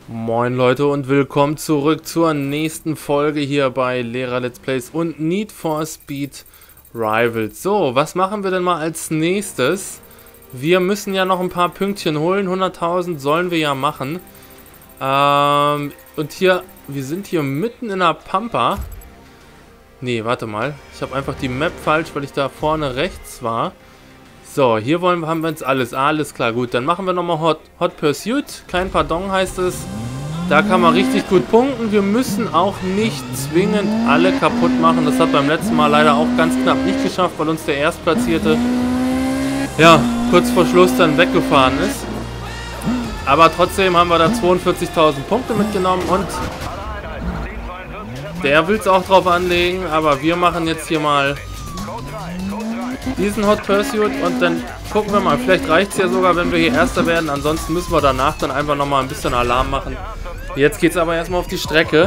Moin Leute und willkommen zurück zur nächsten Folge hier bei Lehrer Let's Plays und Need for Speed Rivals. So, was machen wir denn mal als nächstes? Wir müssen ja noch ein paar Pünktchen holen, 100.000 sollen wir ja machen. Und hier, wir sind hier mitten in der Pampa. Nee, warte mal, ich habe einfach die Map falsch, weil ich da vorne rechts war. So, hier haben wir jetzt alles klar, gut. Dann machen wir nochmal Hot Pursuit. Kein Pardon heißt es. Da kann man richtig gut punkten. Wir müssen auch nicht zwingend alle kaputt machen. Das hat beim letzten Mal leider auch ganz knapp nicht geschafft, weil uns der Erstplatzierte, ja, kurz vor Schluss dann weggefahren ist. Aber trotzdem haben wir da 42.000 Punkte mitgenommen und der will es auch drauf anlegen. Aber wir machen jetzt hier mal diesen Hot Pursuit und dann gucken wir mal, vielleicht reicht es ja sogar, wenn wir hier Erster werden, ansonsten müssen wir danach dann einfach nochmal ein bisschen Alarm machen. Jetzt geht es aber erstmal auf die Strecke.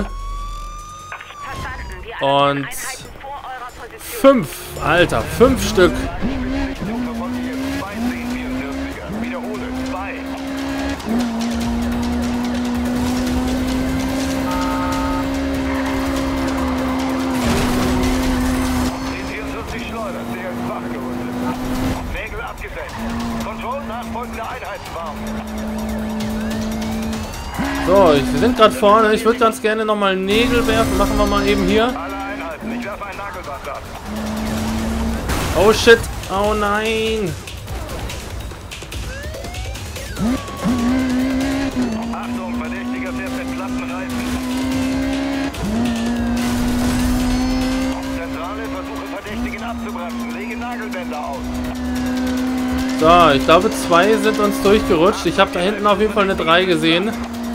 Und 5, Alter, 5 Stück. So, wir sind gerade vorne. Ich würde ganz gerne nochmal Nägel werfen. Machen wir mal eben hier. Oh shit. Oh nein. Achtung, Verdächtiger fährt mit Plattenreifen. Zentrale, versuche Verdächtigen abzubremsen. Lege Nagelbänder aus. So, ich glaube 2 sind uns durchgerutscht. Ich habe da hinten auf jeden Fall eine 3 gesehen.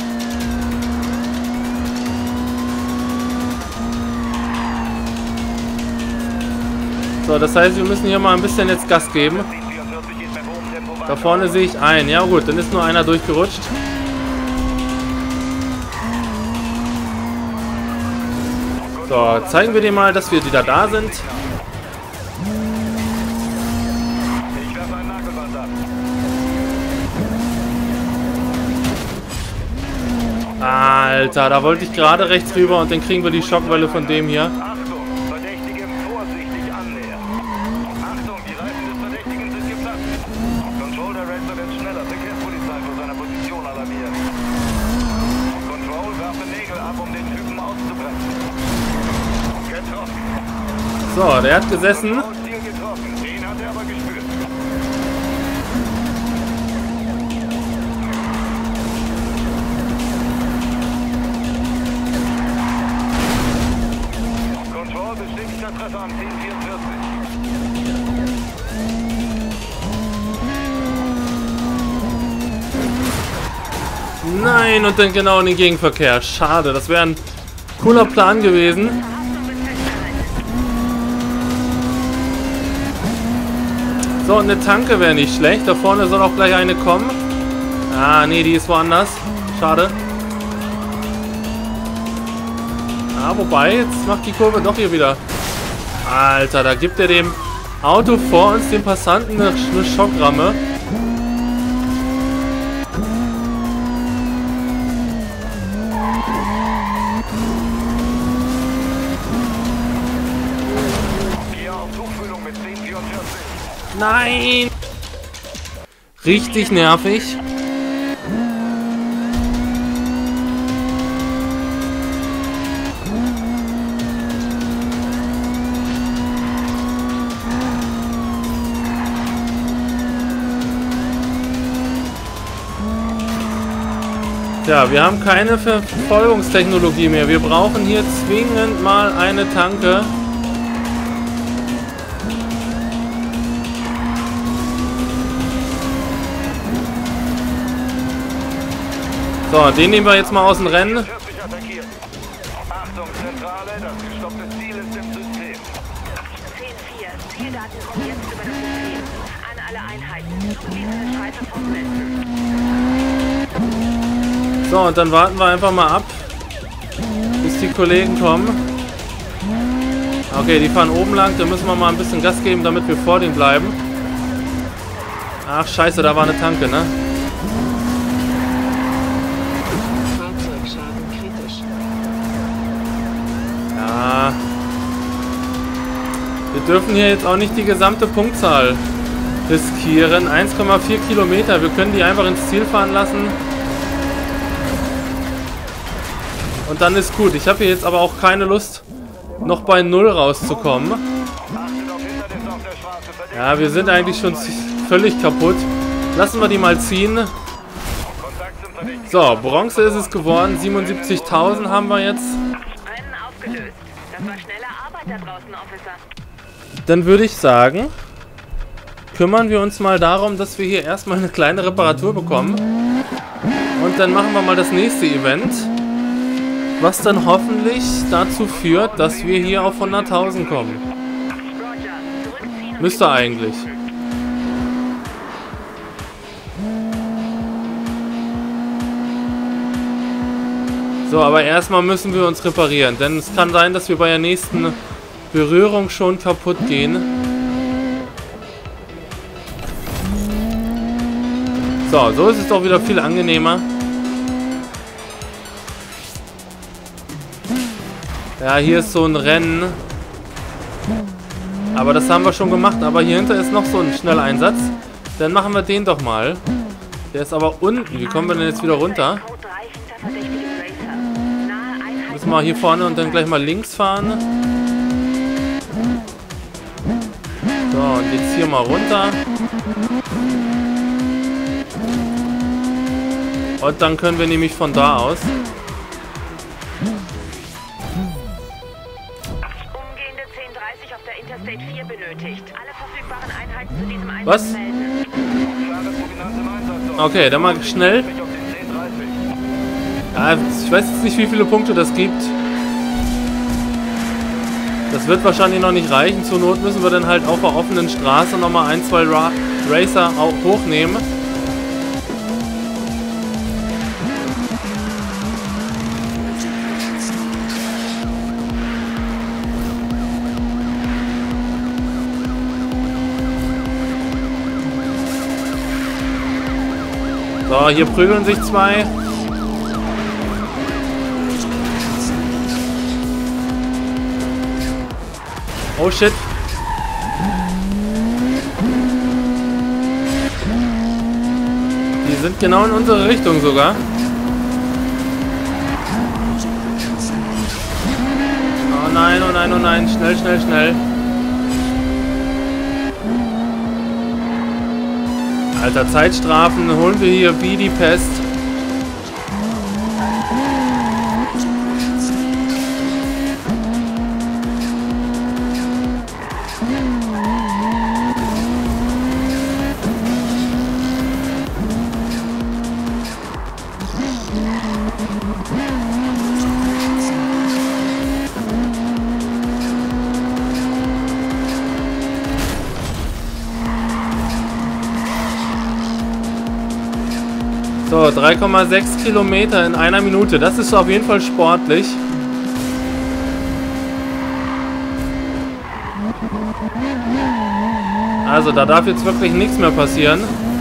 So, das heißt, wir müssen hier mal ein bisschen jetzt Gas geben. Da vorne sehe ich einen. Ja gut, dann ist nur einer durchgerutscht. So, zeigen wir dir mal, dass wir wieder da sind. Alter, da wollte ich gerade rechts rüber und dann kriegen wir die Schockwelle von dem hier. Achtung, Verdächtige vorsichtig annähern. Achtung, die Reifen des Verdächtigen sind geplatzt. Control Director wird schneller. Verkehrspolizei vor seiner Position alarmieren. Control werfe Nägel ab, um den Typen auszubremsen. Getroffen. So, der hat gesessen. Ziel getroffen. Den hat er aber gespürt. Control bestätigter Treffer am 1044. Nein, und dann genau in den Gegenverkehr. Schade, das wäre ein cooler Plan gewesen. So, eine Tanke wäre nicht schlecht. Da vorne soll auch gleich eine kommen. Ah, nee, die ist woanders. Schade. Ah, wobei, jetzt macht die Kurve doch hier wieder. Alter, da gibt er dem Auto vor uns, dem Passanten, eine Schockramme. Hier auf Tuchfühlung mit 1044. Nein! Richtig nervig. Ja, wir haben keine Verfolgungstechnologie mehr. Wir brauchen hier zwingend mal eine Tanke. So, den nehmen wir jetzt mal aus dem Rennen. 40 attackiert. Achtung, Zentrale, das gestoppte Ziel ist im System. 10-4. Zieldaten kommen jetzt über das System. An alle Einheiten. Diese Streife fortsetzen. So, und dann warten wir einfach mal ab, bis die Kollegen kommen. Okay, die fahren oben lang. Da müssen wir mal ein bisschen Gas geben, damit wir vor denen bleiben. Ach, scheiße, da war eine Tanke, ne? Wir dürfen hier jetzt auch nicht die gesamte Punktzahl riskieren. 1,4 Kilometer. Wir können die einfach ins Ziel fahren lassen. Und dann ist gut. Ich habe hier jetzt aber auch keine Lust, noch bei 0 rauszukommen. Ja, wir sind eigentlich schon völlig kaputt. Lassen wir die mal ziehen. So, Bronze ist es geworden. 77.000 haben wir jetzt. Rennen aufgelöst. Das war schnelle Arbeit da draußen, Officer. Dann würde ich sagen, kümmern wir uns mal darum, dass wir hier erstmal eine kleine Reparatur bekommen. Und dann machen wir mal das nächste Event, was dann hoffentlich dazu führt, dass wir hier auf 100.000 kommen. Müsste eigentlich. So, aber erstmal müssen wir uns reparieren, denn es kann sein, dass wir bei der nächsten Berührung schon kaputt gehen. So ist es doch wieder viel angenehmer. Ja, hier ist so ein Rennen. Aber das haben wir schon gemacht. Aber hier hinter ist noch so ein Schnelleinsatz. Dann machen wir den doch mal. Der ist aber unten. Wie kommen wir denn jetzt wieder runter? Müssen wir hier vorne und dann gleich mal links fahren. So, und jetzt hier mal runter. Und dann können wir nämlich von da aus. Umgehende 10:30 auf der Interstate 4 benötigt. Alle verfügbaren Einheiten zu diesem Einsatz Was? melden. Okay, dann mal schnell. Ja, ich weiß jetzt nicht, wie viele Punkte das gibt. Das wird wahrscheinlich noch nicht reichen. Zur Not müssen wir dann halt auf der offenen Straße nochmal 1, 2 Racer auch hochnehmen. So, hier prügeln sich zwei. Oh shit. Die sind genau in unsere Richtung sogar. Oh nein, oh nein, oh nein. Schnell, schnell, schnell. Alter, Zeitstrafen holen wir hier wie die Pest. So, 3,6 Kilometer in einer Minute. Das ist auf jeden Fall sportlich. Also, da darf jetzt wirklich nichts mehr passieren.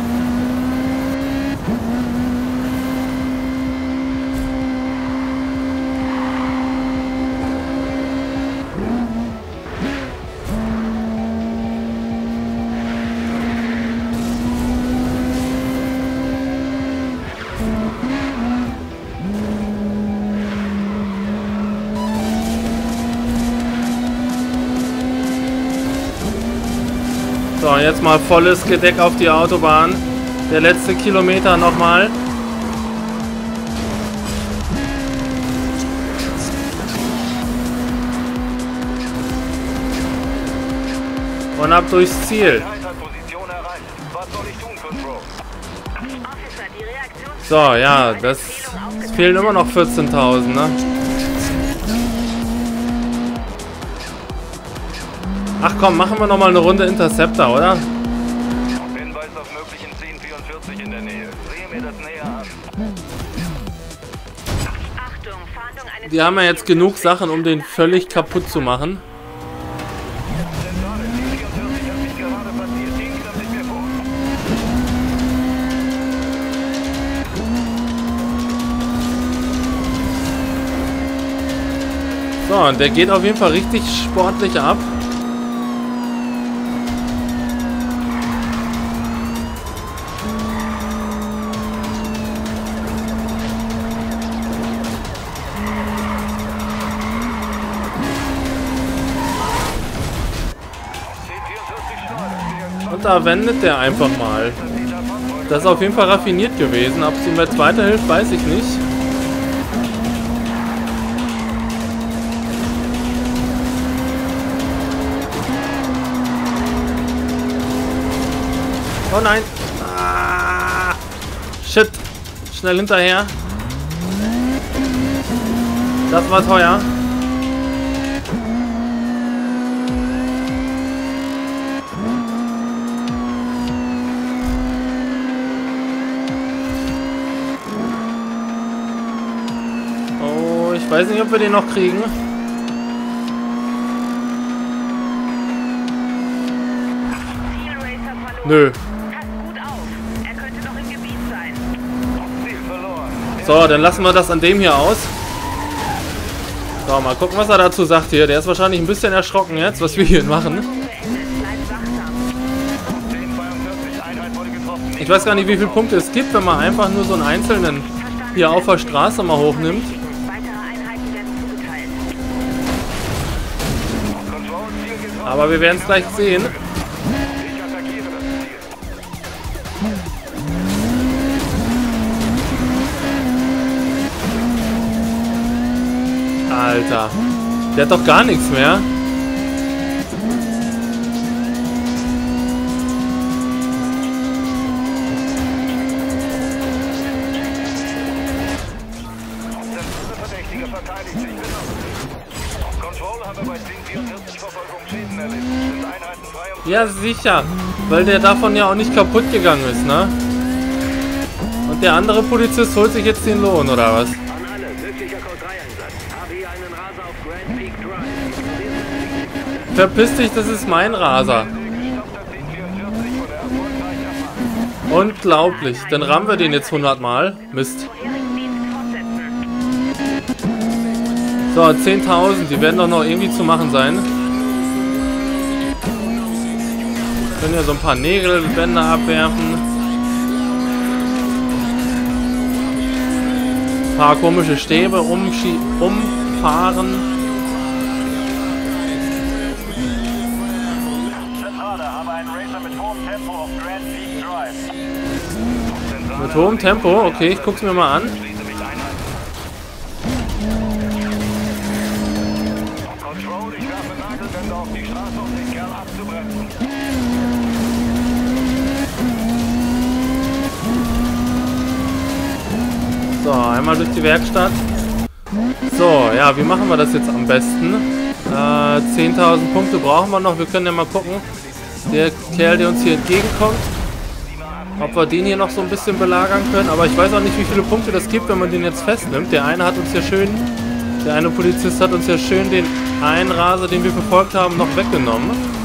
So, jetzt mal volles Gedeck auf die Autobahn. Der letzte Kilometer nochmal. Und ab durchs Ziel. So, ja, es fehlen immer noch 14.000, ne? Ach komm, machen wir nochmal eine Runde Interceptor, oder? Hinweis auf möglichen 1044 in der Nähe. Sehe mir das näher an. Achtung, Fahndung eines... Die haben ja jetzt genug Sachen, um den völlig kaputt zu machen. Zentrale, 1044 hat mich gerade passiert. 10 Meter mit mir vor. So, und der geht auf jeden Fall richtig sportlich ab. Und da wendet der einfach mal. Das ist auf jeden Fall raffiniert gewesen. Ob es ihm jetzt weiterhilft, weiß ich nicht. Oh nein. Ah, shit. Schnell hinterher. Das war teuer. Oh, ich weiß nicht, ob wir den noch kriegen. Nö. So, dann lassen wir das an dem hier aus. So, mal gucken, was er dazu sagt hier. Der ist wahrscheinlich ein bisschen erschrocken jetzt, was wir hier machen. Ich weiß gar nicht, wie viele Punkte es gibt, wenn man einfach nur so einen einzelnen hier auf der Straße mal hochnimmt. Aber wir werden es gleich sehen. Alter, der hat doch gar nichts mehr. Verdächtige verteidigt sich. Control haben wir bei 1044 Verfolgungsschäden erlebt. Sind Einheiten frei und... Ja, sicher, weil der davon ja auch nicht kaputt gegangen ist, ne? Und der andere Polizist holt sich jetzt den Lohn, oder was? Verpiss dich, das ist mein Raser. Unglaublich. Dann rammen wir den jetzt 100 Mal. Mist. So, 10.000. Die werden doch noch irgendwie zu machen sein. Können ja so ein paar Nägelbänder abwerfen. Ein paar komische Stäbe umfahren. Mit hohem Tempo, okay, ich guck's mir mal an. So, einmal durch die Werkstatt. So, ja, wie machen wir das jetzt am besten? 10.000 Punkte brauchen wir noch. Wir können ja mal gucken. Der Kerl, der uns hier entgegenkommt. Ob wir den hier noch so ein bisschen belagern können. Aber ich weiß auch nicht, wie viele Punkte das gibt, wenn man den jetzt festnimmt. Der eine hat uns ja schön... Der eine Polizist hat uns ja schön den einen Raser, den wir verfolgt haben, noch weggenommen.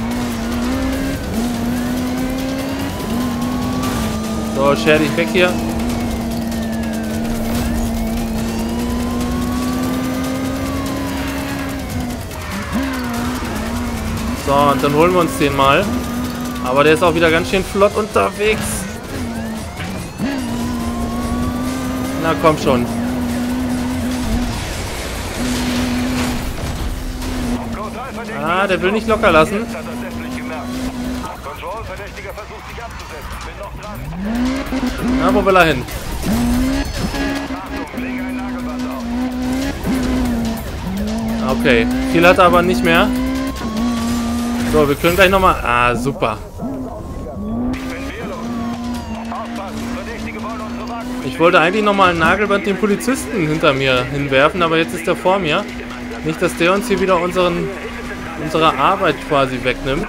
So, scher dich weg hier. So, und dann holen wir uns den mal. Aber der ist auch wieder ganz schön flott unterwegs. Na komm schon. Ah, der will nicht locker lassen. Na, wo will er hin? Okay, viel hat er aber nicht mehr. So, wir können gleich nochmal... Ah, super. Ich wollte eigentlich nochmal ein Nagelband den Polizisten hinter mir hinwerfen, aber jetzt ist er vor mir. Nicht, dass der uns hier wieder unsere Arbeit quasi wegnimmt.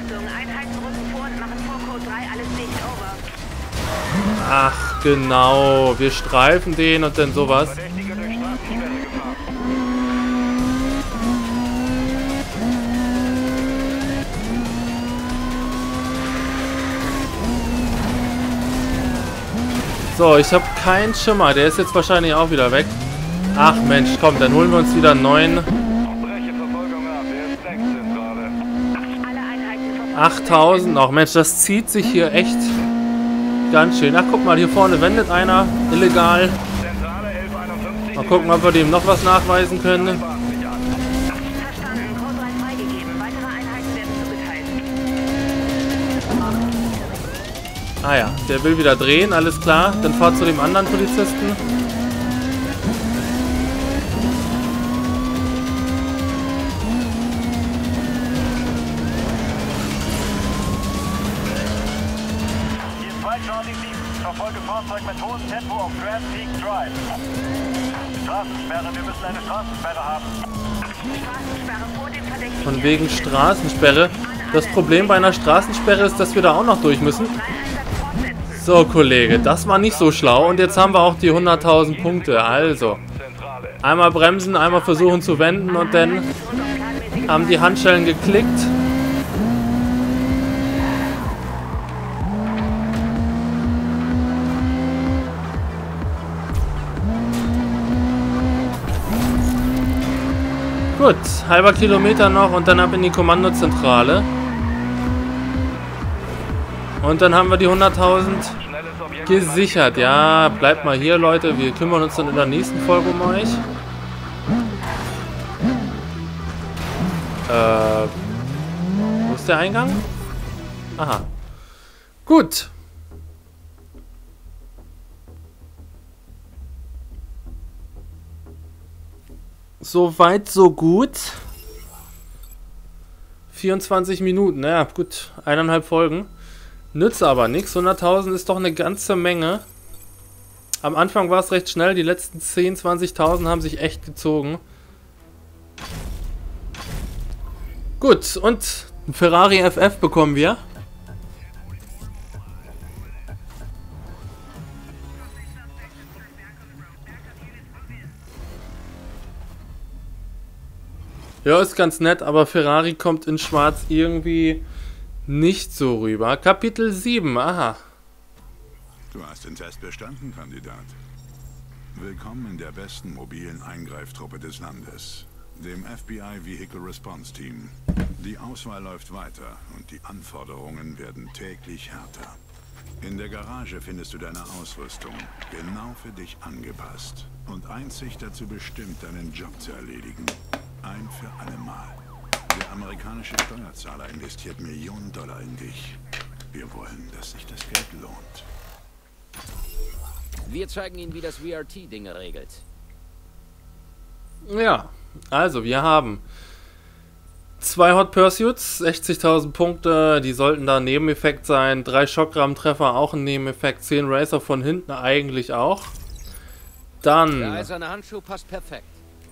Ach, genau. Wir streifen den und dann sowas. So, ich habe keinen Schimmer. Der ist jetzt wahrscheinlich auch wieder weg. Ach Mensch, komm, dann holen wir uns wieder einen neuen. 8.000. Ach Mensch, das zieht sich hier echt ganz schön. Ach, guck mal, hier vorne wendet einer illegal. Mal gucken, ob wir dem noch was nachweisen können. Ah ja, der will wieder drehen, alles klar. Dann fahr zu dem anderen Polizisten. Hier ist 2 Charlie 7. Verfolge Fahrzeug mit hohem Tempo auf Grand Peak Drive. Straßensperre, wir müssen eine Straßensperre haben. Straßensperre vor dem Verdächtigen. Von wegen Straßensperre. Das Problem bei einer Straßensperre ist, dass wir da auch noch durch müssen. So, Kollege, das war nicht so schlau. Und jetzt haben wir auch die 100.000 Punkte. Also, einmal bremsen, einmal versuchen zu wenden und dann haben die Handschellen geklickt. Gut, halber Kilometer noch und dann ab in die Kommandozentrale. Und dann haben wir die 100.000 gesichert. Ja, bleibt mal hier, Leute. Wir kümmern uns dann in der nächsten Folge um euch. Wo ist der Eingang? Aha. Gut. So weit, so gut. 24 Minuten, naja, gut, 1,5 Folgen. Nützt aber nichts. 100.000 ist doch eine ganze Menge. Am Anfang war es recht schnell. Die letzten 10.000, 20.000 haben sich echt gezogen. Gut, und ein Ferrari FF bekommen wir. Ja, ist ganz nett, aber Ferrari kommt in Schwarz irgendwie nicht so rüber. Kapitel 7, aha. Du hast den Test bestanden, Kandidat. Willkommen in der besten mobilen Eingreiftruppe des Landes, dem FBI Vehicle Response Team. Die Auswahl läuft weiter und die Anforderungen werden täglich härter. In der Garage findest du deine Ausrüstung, genau für dich angepasst und einzig dazu bestimmt, deinen Job zu erledigen. Ein für alle Mal. Der amerikanische Steuerzahler investiert Millionen Dollar in dich. Wir wollen, dass sich das Geld lohnt. Wir zeigen Ihnen, wie das VRT-Dinge regelt. Ja, also wir haben 2 Hot Pursuits, 60.000 Punkte, die sollten da ein Nebeneffekt sein. 3 Schockrammtreffer, auch ein Nebeneffekt. 10 Racer von hinten eigentlich auch. Dann... Der eiserne Handschuh passt perfekt.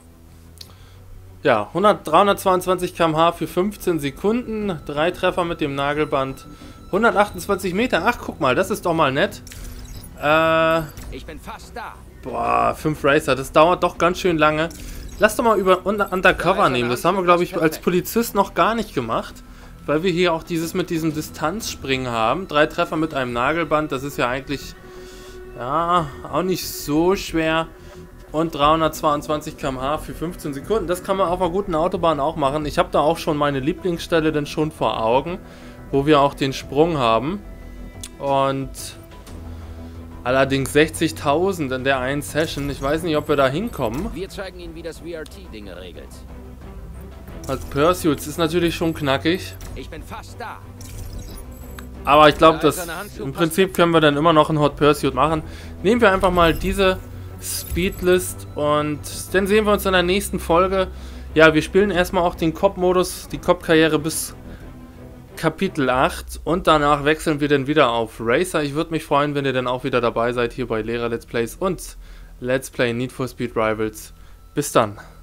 Ja, 322 km/h für 15 Sekunden, 3 Treffer mit dem Nagelband, 128 Meter, ach guck mal, das ist doch mal nett. Ich bin fast da. Boah, 5 Racer, das dauert doch ganz schön lange. Lass doch mal über Undercover nehmen, das haben wir glaube ich als Polizist noch gar nicht gemacht, weil wir hier auch dieses mit diesem Distanzspringen haben. 3 Treffer mit einem Nagelband, das ist ja eigentlich, ja, auch nicht so schwer. Und 322 km/h für 15 Sekunden. Das kann man auf einer guten Autobahn auch machen. Ich habe da auch schon meine Lieblingsstelle dann schon vor Augen, wo wir auch den Sprung haben. Und allerdings 60.000 in der einen Session. Ich weiß nicht, ob wir da hinkommen. Wir zeigen Ihnen, wie das VRT-Dinge regelt. Als Pursuits ist natürlich schon knackig. Ich bin fast da. Aber ich glaube, dass im Prinzip können wir dann immer noch einen Hot Pursuit machen. Nehmen wir einfach mal diese Speedlist und dann sehen wir uns in der nächsten Folge. Ja, wir spielen erstmal auch den Cop-Modus, die Cop-Karriere bis Kapitel 8 und danach wechseln wir dann wieder auf Racer. Ich würde mich freuen, wenn ihr dann auch wieder dabei seid hier bei Lehrer Let's Plays und Let's Play Need for Speed Rivals. Bis dann.